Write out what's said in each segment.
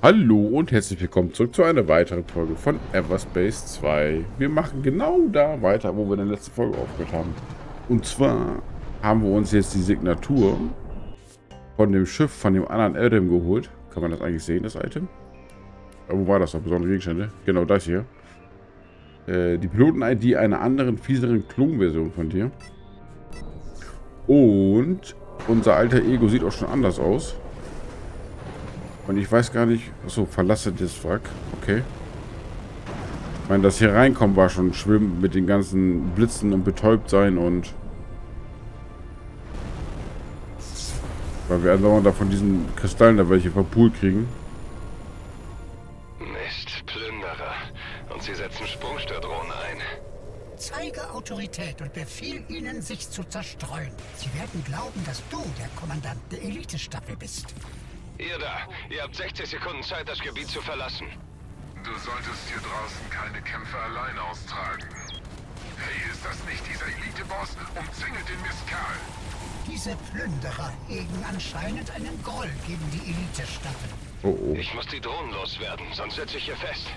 Hallo und herzlich willkommen zurück zu einer weiteren Folge von Everspace 2. Wir machen genau da weiter, wo wir in der letzten Folge aufgehört haben. Und zwar haben wir uns jetzt die Signatur von dem Schiff von dem anderen Adam geholt. Kann man das eigentlich sehen, das Item? Wo war das noch? Besondere Gegenstände? Genau, das hier. Die Piloten-ID einer anderen, fieseren Klonversion von dir. Und unser alter Ego sieht auch schon anders aus. Und ich weiß gar nicht... Achso, verlasse das Wrack. Okay. Ich meine, das hier reinkommen war schon schwimmen mit den ganzen Blitzen und betäubt sein und... Weil wir andauernd da von diesen Kristallen da welche verpult kriegen. Mist, Plünderer. Und sie setzen Sprungsterdrohnen ein. Zeige Autorität und befiehl ihnen, sich zu zerstreuen. Sie werden glauben, dass du der Kommandant der Elitestaffel bist. Ihr da, ihr habt 60 Sekunden Zeit, das Gebiet zu verlassen. Du solltest hier draußen keine Kämpfe allein austragen. Hey, ist das nicht dieser Elite-Boss? Umzingelt den Mistkerl. Diese Plünderer hegen anscheinend einen Groll gegen die Elitestaffel. Oh oh. Ich muss die Drohnen loswerden, sonst sitze ich hier fest.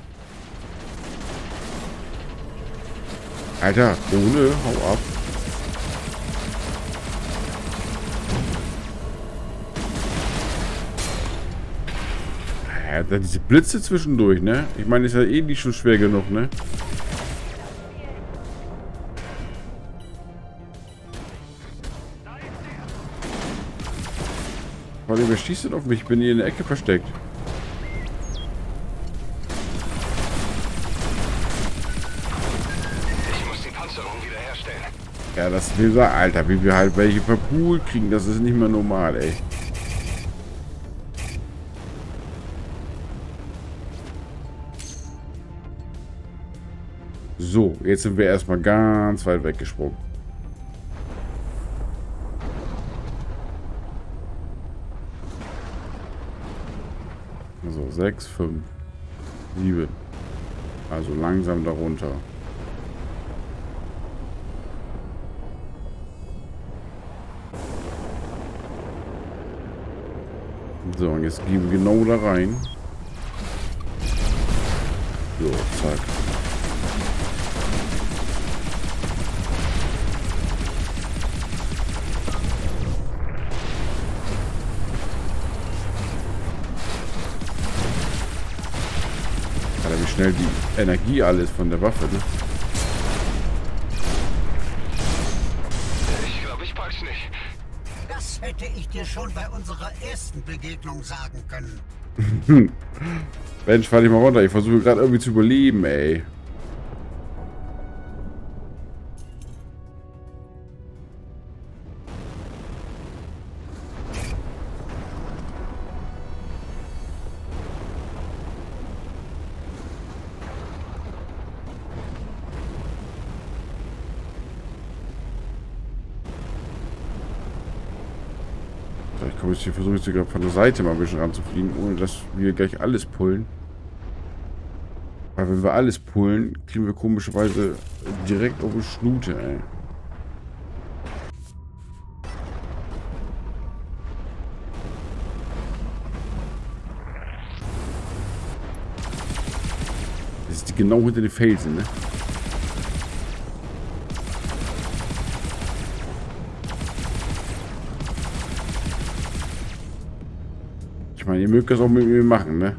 Alter, ohne, hau ab. Ja, da diese Blitze zwischendurch, ne? Ich meine, ist ja eh nicht schon schwer genug, ne? Vor allem, wer schießt denn auf mich? Ich bin hier in der Ecke versteckt. Ich muss die Panzerung wiederherstellen. Ja, das will sagen, Alter, wie wir halt welche verpult kriegen, das ist nicht mehr normal, ey. So, jetzt sind wir erstmal ganz weit weggesprungen. So, 6, 5, 7. Also langsam darunter. So, und jetzt gehen wir genau da rein. So, zack. Alter, wie schnell die Energie alles von der Waffe, ne? Ich glaube, ich pack's nicht. Das hätte ich dir schon bei unserer ersten Begegnung sagen können. Mensch, fahr dich mal runter. Ich versuche gerade irgendwie zu überleben, ey. Ich versuche jetzt sogar von der Seite mal ein bisschen ranzufliegen, ohne dass wir gleich alles pullen. Weil wenn wir alles pullen, kriegen wir komischerweise direkt auf die Schnute, ey. Das ist genau hinter den Felsen, ne? Ich meine, ihr mögt das auch mit mir machen, ne?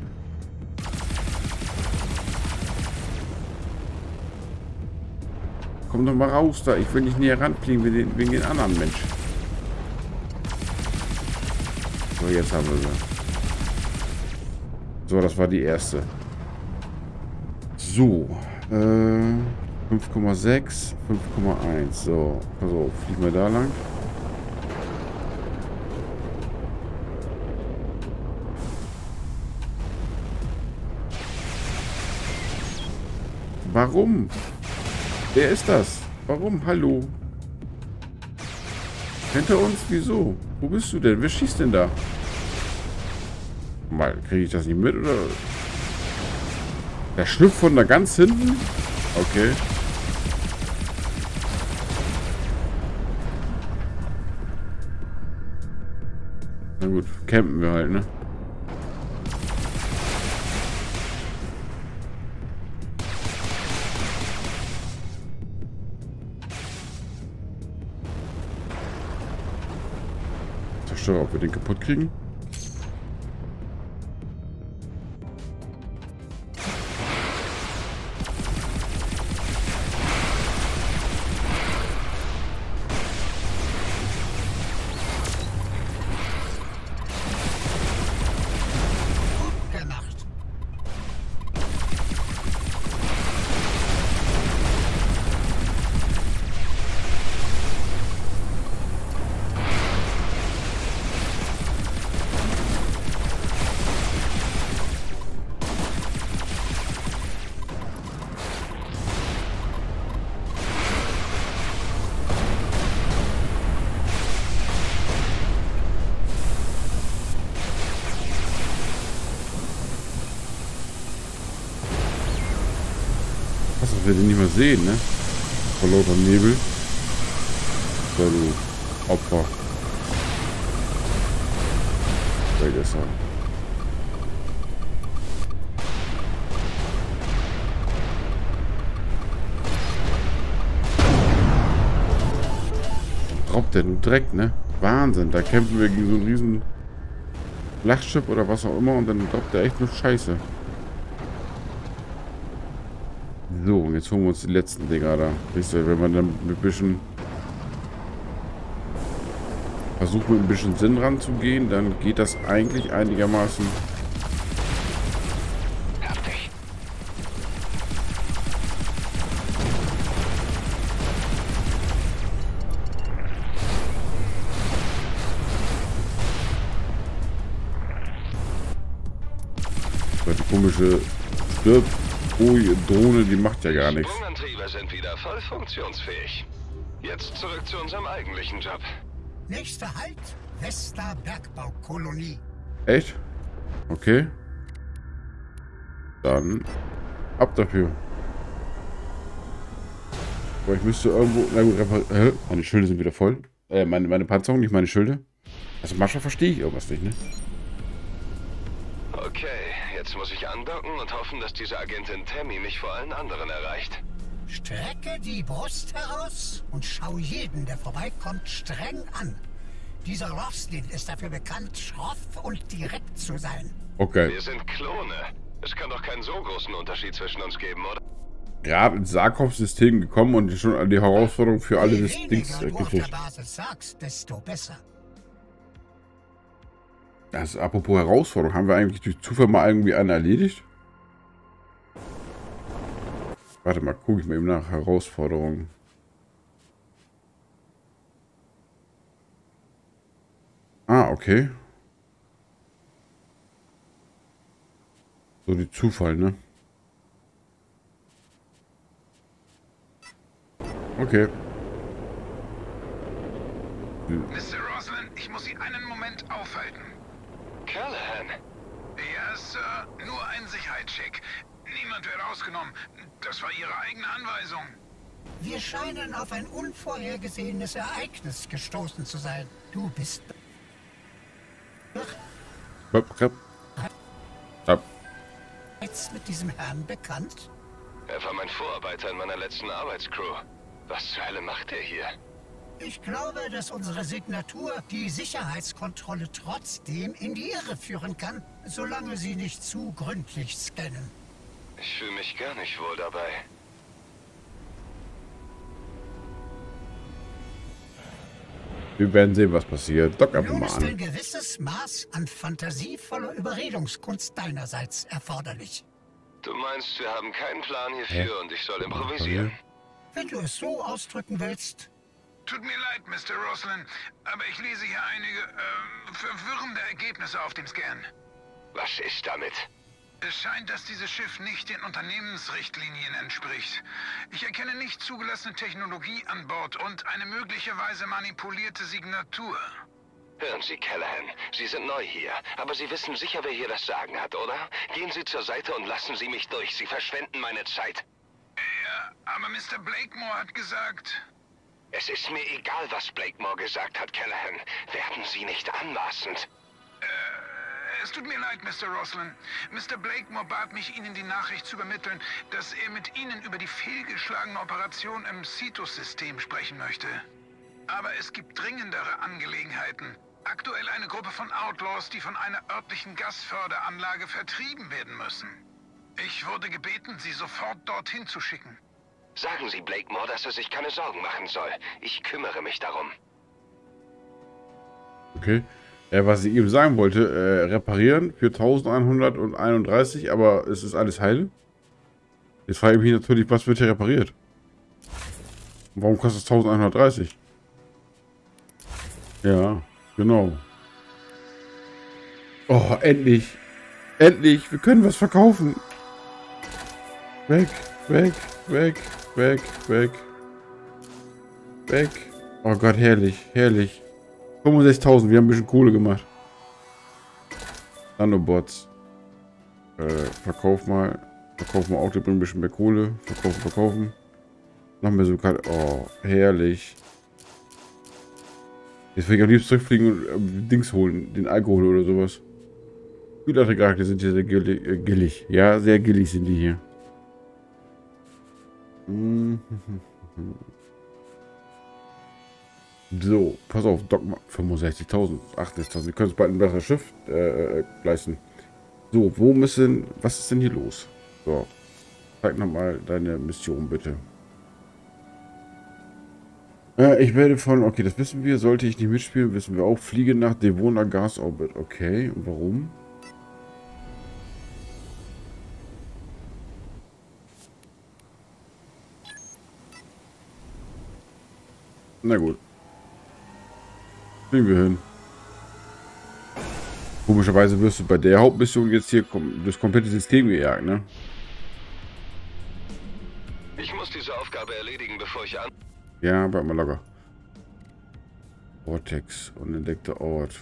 Komm doch mal raus da. Ich will nicht näher ranfliegen wegen den anderen Menschen. So, jetzt haben wir sie. So, das war die erste. So. 5,6, 5,1. So, pass auf, fliegen wir da lang. Warum? Wer ist das? Warum? Hallo? Kennt er uns? Wieso? Wo bist du denn? Wer schießt denn da? Mal, kriege ich das nicht mit, oder? Der schlüpft von da ganz hinten? Okay. Na gut, campen wir halt, ne? Flachsteller, ob wir den kaputt kriegen. Gut gemacht. Was, dass wir den nicht mehr sehen, ne? Vor lauter Nebel. So, du Opfer. Weg ist er. Droppt der nur Dreck, ne? Wahnsinn, da kämpfen wir gegen so ein riesen Flachschiff oder was auch immer und dann droppt der echt nur Scheiße. So, und jetzt holen wir uns die letzten Dinger da. Wisst ihr, wenn man dann ein bisschen versucht, mit ein bisschen Sinn ranzugehen, dann geht das eigentlich einigermaßen. Fertig. Weil die komische Drohne, die macht ja gar nichts. Sprungantriebe sind wieder voll funktionsfähig. Jetzt zurück zu unserem eigentlichen Job. Nächster Halt, Vesta Bergbaukolonie. Echt? Okay. Dann ab dafür. Aber ich müsste irgendwo. Na gut, meine Schilde sind wieder voll. Meine Panzerung, nicht meine Schilde. Also manchmal verstehe ich irgendwas nicht, ne? Okay, jetzt muss ich andocken und hoffen, dass diese Agentin Tammy mich vor allen anderen erreicht. Strecke die Brust heraus und schau jeden, der vorbeikommt, streng an. Dieser Roslin ist dafür bekannt, schroff und direkt zu sein. Okay. Wir sind Klone. Es kann doch keinen so großen Unterschied zwischen uns geben, oder? Gerade ins Sarkov-System gekommen und schon an die Herausforderung für alle Je des Dings weniger du auf der gekriegt. Basis sagst, desto besser. Also, apropos Herausforderung, haben wir eigentlich durch Zufall mal irgendwie eine erledigt? Warte mal, gucke ich mal eben nach Herausforderungen. Ah, okay. So die Zufall, ne? Okay. Mr. Roslin, ich muss Sie einen Moment aufhalten. Callahan. Ja, Sir, nur ein Sicherheitscheck. Niemand wird ausgenommen. Das war Ihre eigene Anweisung. Wir scheinen auf ein unvorhergesehenes Ereignis gestoßen zu sein. Du bist jetzt mit diesem Herrn bekannt? Er war mein Vorarbeiter in meiner letzten Arbeitscrew. Was zur Hölle macht er hier? Ich glaube, dass unsere Signatur die Sicherheitskontrolle trotzdem in die Irre führen kann, solange sie nicht zu gründlich scannen. Ich fühle mich gar nicht wohl dabei. Wir werden sehen, was passiert. Dock einfach Nun mal ist ein an. gewisses Maß an fantasievoller Überredungskunst deinerseits erforderlich. Du meinst, wir haben keinen Plan hierfür und ich soll improvisieren? Wenn du es so ausdrücken willst. Tut mir leid, Mr. Roslin, aber ich lese hier einige verwirrende Ergebnisse auf dem Scan. Was ist damit? Es scheint, dass dieses Schiff nicht den Unternehmensrichtlinien entspricht. Ich erkenne nicht zugelassene Technologie an Bord und eine möglicherweise manipulierte Signatur. Hören Sie, Callahan, Sie sind neu hier, aber Sie wissen sicher, wer hier das Sagen hat, oder? Gehen Sie zur Seite und lassen Sie mich durch. Sie verschwenden meine Zeit. Ja, aber Mr. Blakemore hat gesagt... Es ist mir egal, was Blakemore gesagt hat, Callahan. Werden Sie nicht anmaßend. Es tut mir leid, Mr. Roslin. Mr. Blakemore bat mich, Ihnen die Nachricht zu übermitteln, dass er mit Ihnen über die fehlgeschlagene Operation im Cetus-System sprechen möchte. Aber es gibt dringendere Angelegenheiten. Aktuell eine Gruppe von Outlaws, die von einer örtlichen Gasförderanlage vertrieben werden müssen. Ich wurde gebeten, sie sofort dorthin zu schicken. Sagen Sie Blakemore, dass er sich keine Sorgen machen soll. Ich kümmere mich darum. Okay. Was ich eben sagen wollte, reparieren für 1131, aber es ist alles heile. Jetzt frage ich mich natürlich, was wird hier repariert? Und warum kostet es 1130? Ja, genau. Oh, endlich. Endlich, wir können was verkaufen. Weg, weg, weg, weg, weg. Weg. Oh Gott, herrlich, herrlich. 65.000, wir haben ein bisschen Kohle gemacht. Nanobots. Verkauf mal. Verkaufen wir auch, die bringen ein bisschen mehr Kohle. Verkaufen, verkaufen. Noch mehr so kalt. Oh, herrlich. Jetzt will ich am liebsten zurückfliegen und Dings holen. Den Alkohol oder sowas. Kühlaggregate sind hier sehr gillig. Ja, sehr gillig sind die hier. So, pass auf, Dogma 65.000, 80.000. Wir können uns bald ein besseres Schiff leisten. So, was ist denn hier los? So, zeig nochmal deine Mission bitte. Ich werde okay, das wissen wir, sollte ich nicht mitspielen, wissen wir auch. Fliege nach Devona Gas Orbit. Okay, und warum? Na gut. Fliegen wir hin. Komischerweise wirst du bei der Hauptmission jetzt hier das komplette System gejagt, ne? Ich muss diese Aufgabe erledigen, bevor ich an... Ja, bleib mal locker. Vortex, unentdeckter Ort.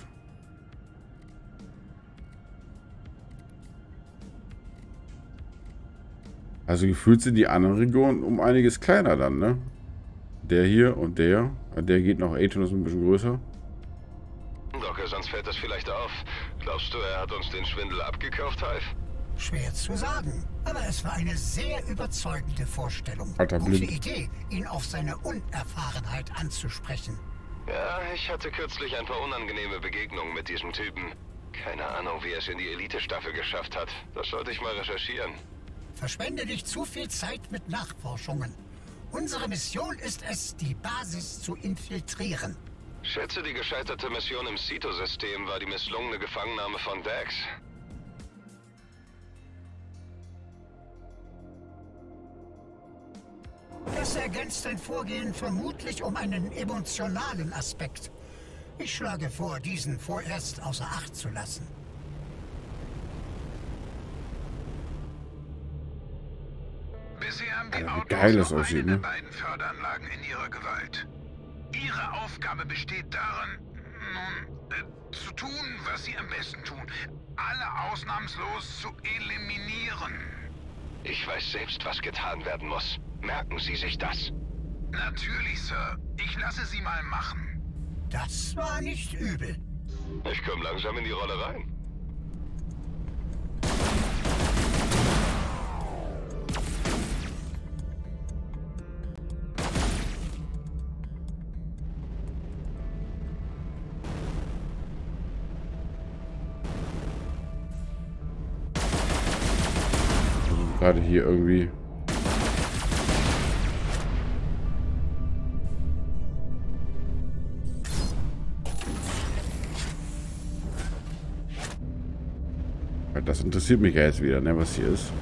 Also gefühlt sind die anderen Regionen um einiges kleiner dann, ne? Der hier und der. Der geht noch 8 und ist ein bisschen größer. Docker, sonst fällt das vielleicht auf. Glaubst du, er hat uns den Schwindel abgekauft, Hive? Schwer zu sagen, aber es war eine sehr überzeugende Vorstellung. Alter Gute Blind. Idee, ihn auf seine Unerfahrenheit anzusprechen. Ja, ich hatte kürzlich ein paar unangenehme Begegnungen mit diesem Typen. Keine Ahnung, wie er es in die Elite-Staffel geschafft hat. Das sollte ich mal recherchieren. Verschwende nicht zu viel Zeit mit Nachforschungen. Unsere Mission ist es, die Basis zu infiltrieren. Schätze, die gescheiterte Mission im Cito-System war die misslungene Gefangennahme von Dax. Das ergänzt dein Vorgehen vermutlich um einen emotionalen Aspekt. Ich schlage vor, diesen vorerst außer Acht zu lassen. Bisher haben die Alter, wie geil das Outlaws aussieht, eine ne? der beiden Förderanlagen in ihrer Gewalt. Ihre Aufgabe besteht darin, zu tun, was sie am besten tun. Alle ausnahmslos zu eliminieren. Ich weiß selbst, was getan werden muss. Merken Sie sich das. Natürlich, Sir. Ich lasse Sie mal machen. Das war nicht übel. Ich komme langsam in die Rolle rein. Gerade hier irgendwie. Das interessiert mich ja jetzt wieder, ne, was hier ist.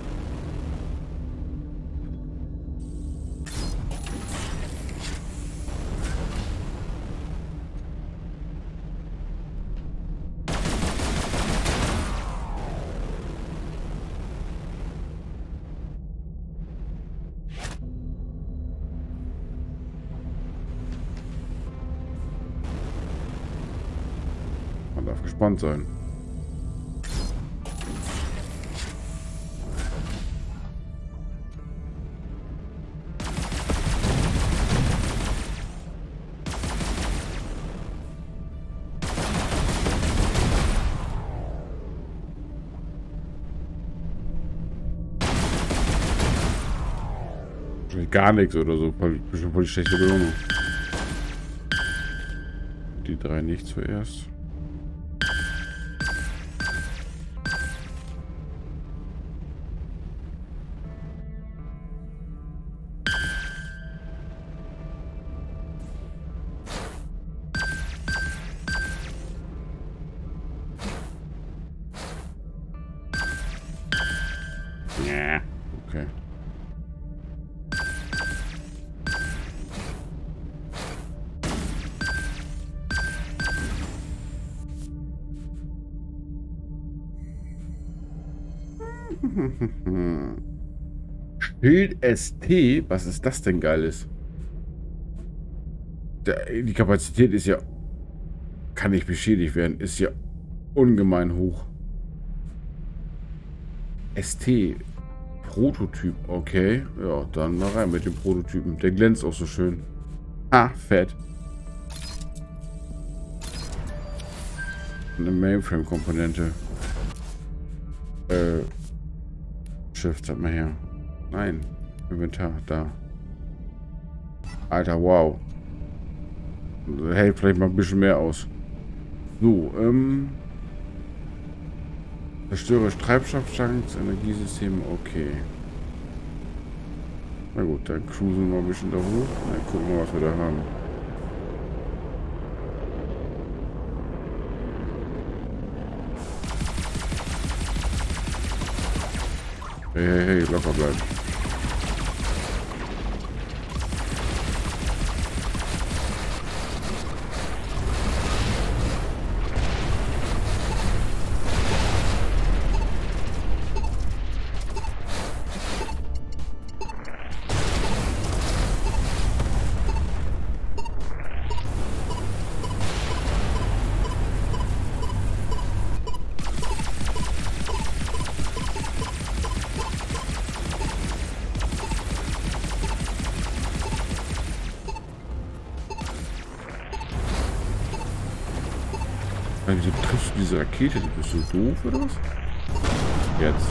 Man darf gespannt sein. Gar nichts oder so. Bestimmt voll die schlechte Belohnung. Die drei nicht zuerst. Ja, okay. Schild ST? Was ist das denn Geiles? Die Kapazität ist ja... Kann nicht beschädigt werden. Ist ja ungemein hoch. ST. Prototyp. Okay. Ja, dann mal rein mit dem Prototypen. Der glänzt auch so schön. Ah, fett. Eine Mainframe-Komponente. Shift, sag mal her. Nein. Inventar, da. Alter, wow. Hält vielleicht mal ein bisschen mehr aus. So, zerstöre Treibstofftanks, Energiesysteme, okay. Na gut, dann cruisen wir mal ein bisschen da hoch. Dann gucken wir, was wir da haben. Hey, hey, hey, locker bleiben. Wieso triffst du diese Rakete? Bist du doof oder was? Jetzt.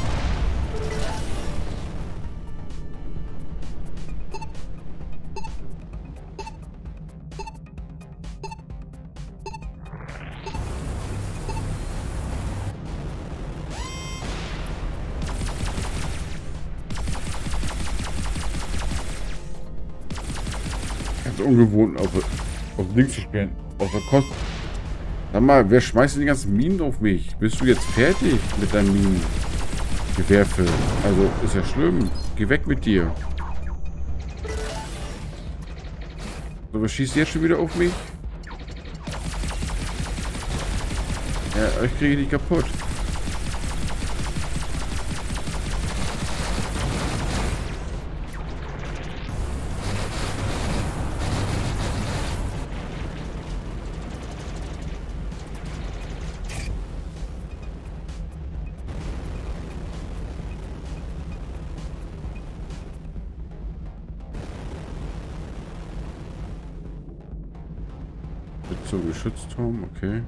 Ganz ungewohnt auf links zu spielen. Auf der Kost. Sag mal, wer schmeißt denn die ganzen Minen auf mich? Bist du jetzt fertig mit deinen Minen? Gewerfe. Also, ist ja schlimm. Geh weg mit dir. So, was schießt jetzt schon wieder auf mich? Ja, euch kriege ich nicht kaputt. So, Geschützturm, okay.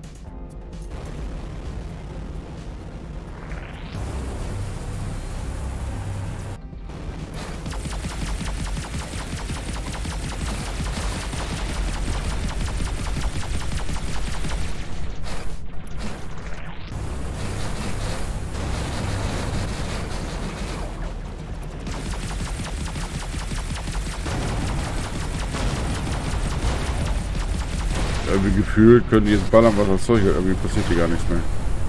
Irgendwie gefühlt können die jetzt ballern, was das Zeug hat. Irgendwie passiert hier gar nichts mehr.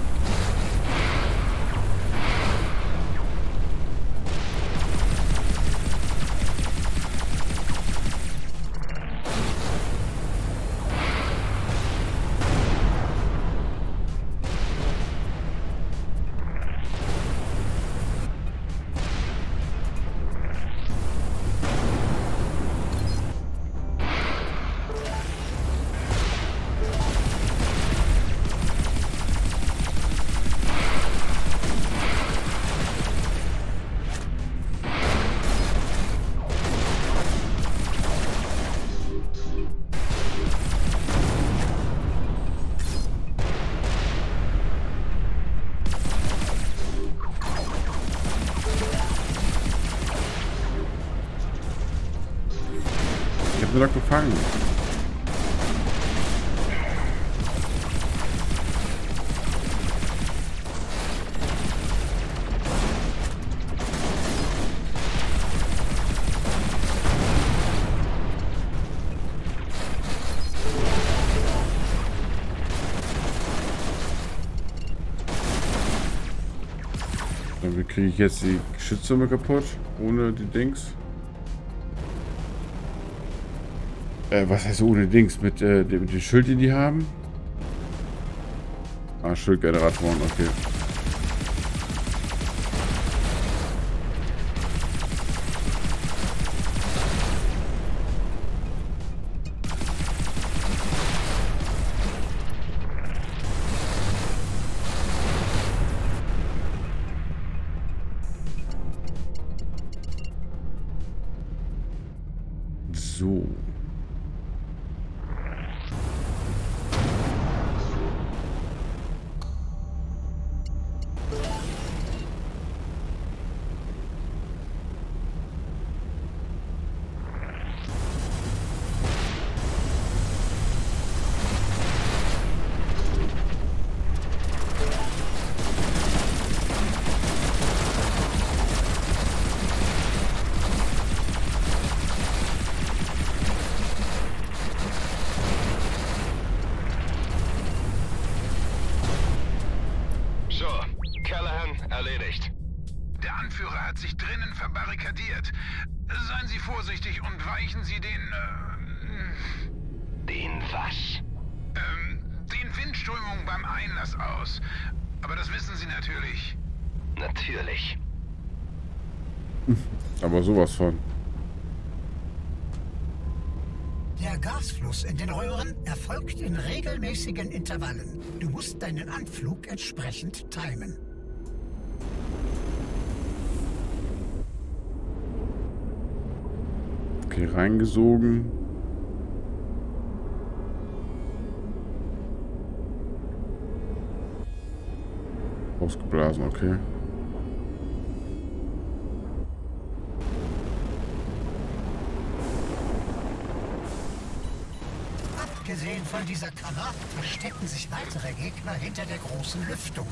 Ich hab nur noch gefangen. Wie kriege ich jetzt die Geschütztürme kaputt? Ohne die Dings? Was heißt ohne Dings? Mit dem Schild, den die haben? Ah, Schildgeneratoren, okay. So. Erledigt. Der Anführer hat sich drinnen verbarrikadiert. Seien Sie vorsichtig und weichen Sie Den was? Den Windströmungen beim Einlass aus. Aber das wissen Sie natürlich. Natürlich. Aber sowas von. Der Gasfluss in den Röhren erfolgt in regelmäßigen Intervallen. Du musst deinen Anflug entsprechend timen. Okay, reingesogen. Ausgeblasen, okay. Abgesehen von dieser Kammer verstecken sich weitere Gegner hinter der großen Lüftung.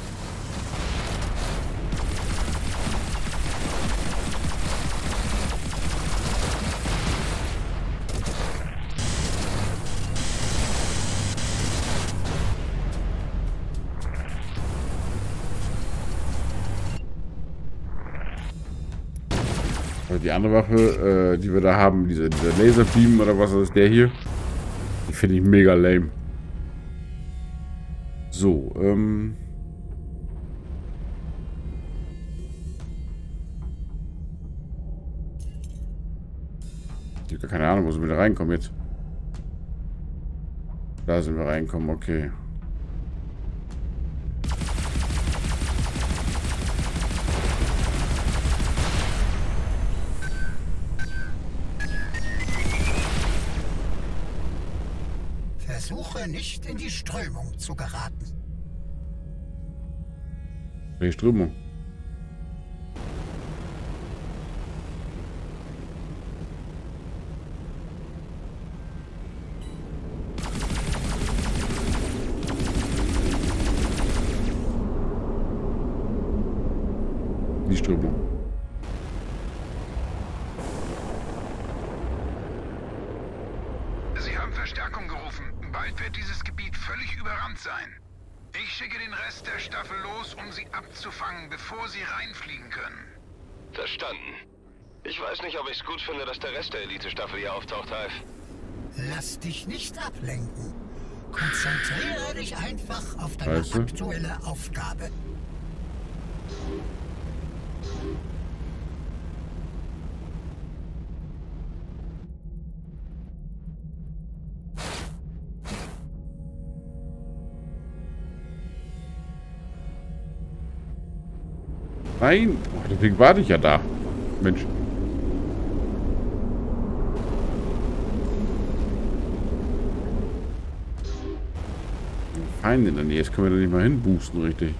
Die andere Waffe, die wir da haben, dieser Laserbeam oder was ist der hier? Die finde ich mega lame. So, ich habe keine Ahnung, wo sind wir da reinkommen jetzt? Da sind wir reinkommen, okay. Versuche nicht in die Strömung zu geraten. Welche Strömung? Die Strömung. Sie haben Verstärkung gerufen. Bald wird dieses Gebiet völlig überrannt sein. Ich schicke den Rest der Staffel los, um sie abzufangen, bevor sie reinfliegen können. Verstanden. Ich weiß nicht, ob ich es gut finde, dass der Rest der Elite-Staffel hier auftaucht, Hive. Lass dich nicht ablenken. Konzentriere dich einfach auf deine Weißt du? aktuelle Aufgabe. Nein! Oh, deswegen warte ich ja da. Mensch. Feinde in der Nähe. Jetzt können wir da nicht mal hinboosten, richtig.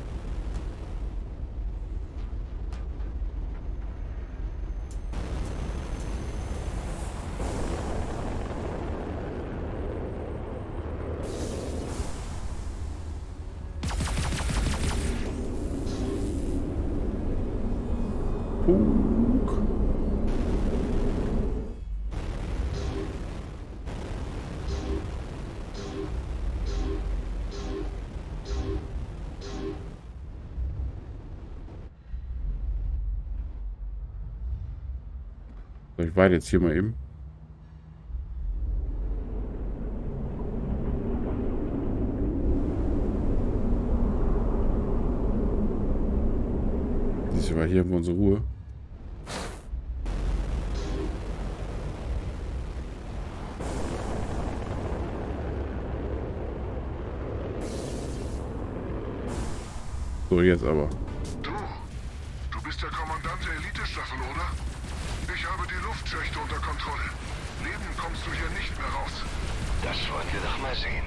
So, ich weite jetzt hier mal eben. Siehst du, weil hier haben wir unsere Ruhe. So, jetzt aber. Du bist der Kommandant der Elite-Staffel, oder? Ich habe die Luftschächte unter Kontrolle. Leben kommst du hier nicht mehr raus. Das wollen wir doch mal sehen.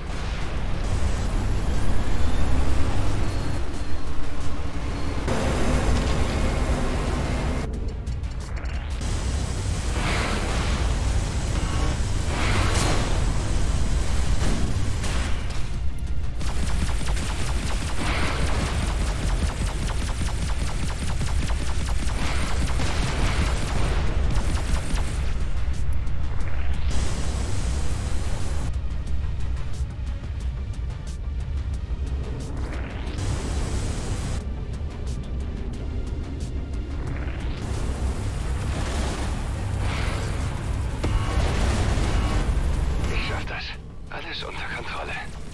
Alles unter Kontrolle.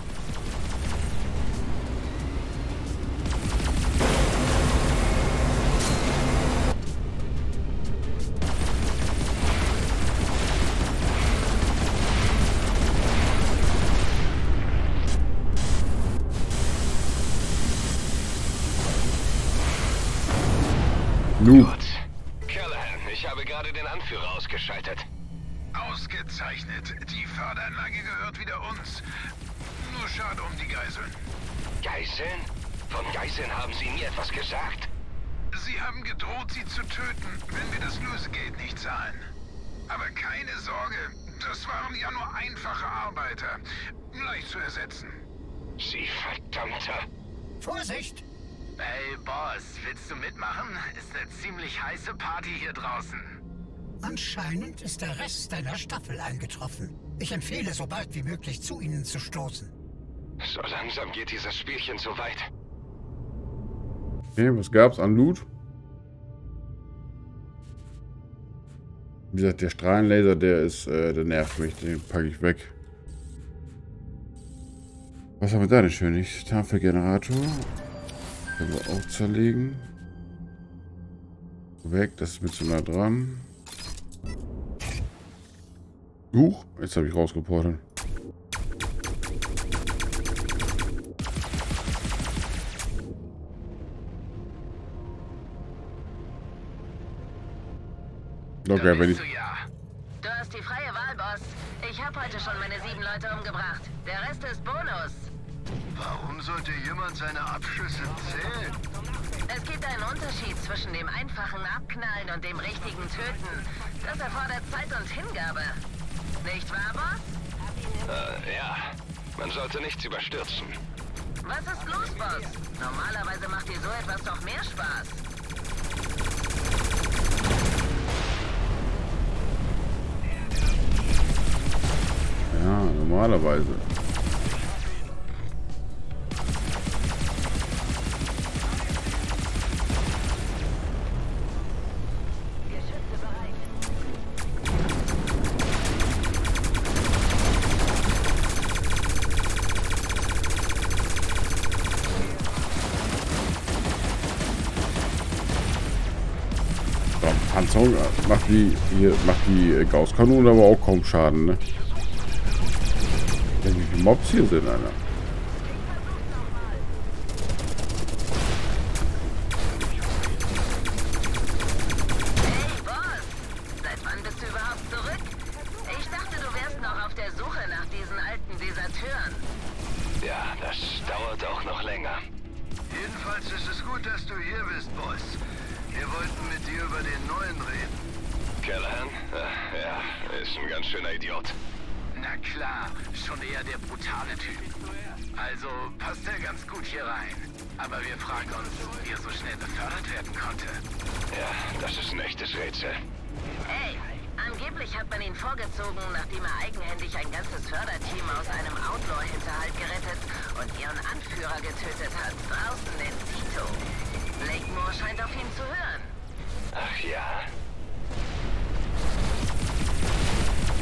Gut. Callahan, ich habe gerade den Anführer ausgeschaltet. Ausgezeichnet. Die Förderanlage gehört wieder uns. Nur schade um die Geiseln. Geiseln? Von Geiseln haben Sie nie etwas gesagt. Sie haben gedroht, sie zu töten, wenn wir das Lösegeld nicht zahlen. Aber keine Sorge, das waren ja nur einfache Arbeiter. Leicht zu ersetzen. Sie verdammter... Vorsicht! Hey Boss, willst du mitmachen? Ist eine ziemlich heiße Party hier draußen. Anscheinend ist der Rest deiner Staffel eingetroffen. Ich empfehle, so bald wie möglich zu ihnen zu stoßen. So langsam geht dieses Spielchen so weit. Okay, was gab's an Loot? Wie gesagt, der Strahlenlaser, der nervt mich, den packe ich weg. Was haben wir da denn schönes? Tafelgenerator. Können wir auch zerlegen. Weg, das ist mit so nah dran. Huch, jetzt habe ich rausgeportet. Okay, wenn ich... Du hast die freie Wahl, Boss. Ich habe heute schon meine 7 Leute umgebracht. Der Rest ist Bonus. Warum sollte jemand seine Abschüsse zählen? Es gibt einen Unterschied zwischen dem einfachen Abknallen und dem richtigen Töten. Das erfordert Zeit und Hingabe. Nicht wahr, Boss? Ja. Man sollte nichts überstürzen. Was ist los, Boss? Normalerweise macht dir so etwas doch mehr Spaß. Ja, normalerweise. Panzerung macht die Gausskanone aber auch kaum Schaden, ne? Ja, wie viele Mobs hier sind, Alter. Hey, Boss! Seit wann bist du überhaupt zurück? Ich dachte, du wärst noch auf der Suche nach diesen alten Deserteuren. Ja, das dauert auch noch länger. Jedenfalls ist es gut, dass du hier bist, Boss. Wir wollten mit dir über den Neuen reden. Callahan? Ja, ist ein ganz schöner Idiot. Na klar, schon eher der brutale Typ. Also passt er ganz gut hier rein. Aber wir fragen uns, wie er so schnell befördert werden konnte. Ja, das ist ein echtes Rätsel. Hey, angeblich hat man ihn vorgezogen, nachdem er eigenhändig ein ganzes Förderteam aus einem Outlaw-Hinterhalt gerettet und ihren Anführer getötet hat, draußen in Tito. Blakemore scheint auf ihn zu hören. Ach ja.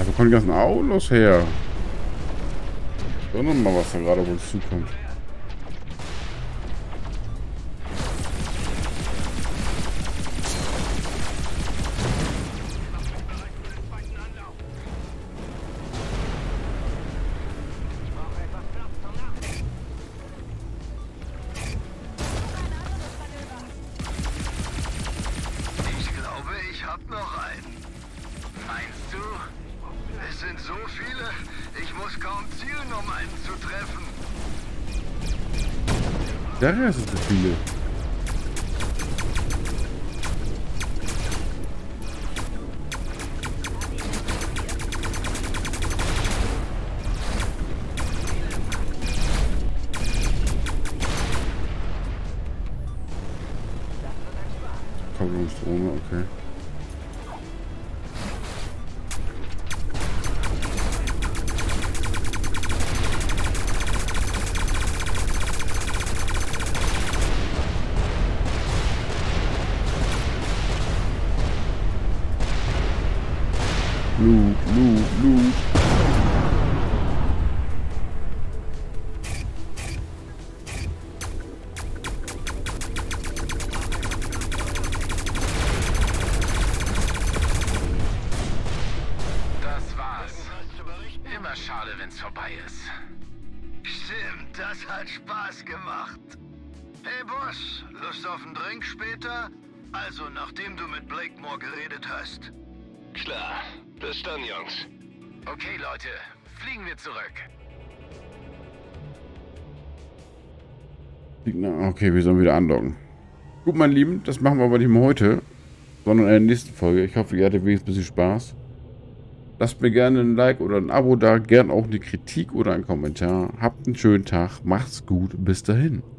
wo kommen die ganzen Autos her? Schauen wir mal, was da gerade auf uns zukommt. Ich glaube, ich hab noch einen. Meinst du? Es sind so viele, ich muss kaum zielen, um einen zu treffen. Daher sind so viele. Kopplungsdrohne, okay. Loot. Das war's. Immer schade, wenn's vorbei ist. Stimmt, das hat Spaß gemacht. Hey Boss, Lust auf einen Drink später? Also, nachdem du mit Blakemore geredet hast. Klar. Bis dann, Jungs. Okay, Leute, fliegen wir zurück. Okay, wir sollen wieder andocken. Gut, meine Lieben, das machen wir aber nicht mehr heute, sondern in der nächsten Folge. Ich hoffe, ihr hattet wenigstens ein bisschen Spaß. Lasst mir gerne ein Like oder ein Abo da, gerne auch eine Kritik oder einen Kommentar. Habt einen schönen Tag, macht's gut, bis dahin.